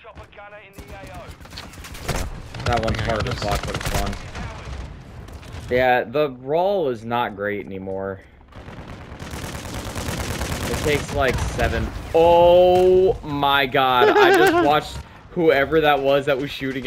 That one's hard to spot, but it's fun. Yeah, the roll is not great anymore. It takes like 7. Oh my god, I just watched whoever that was shooting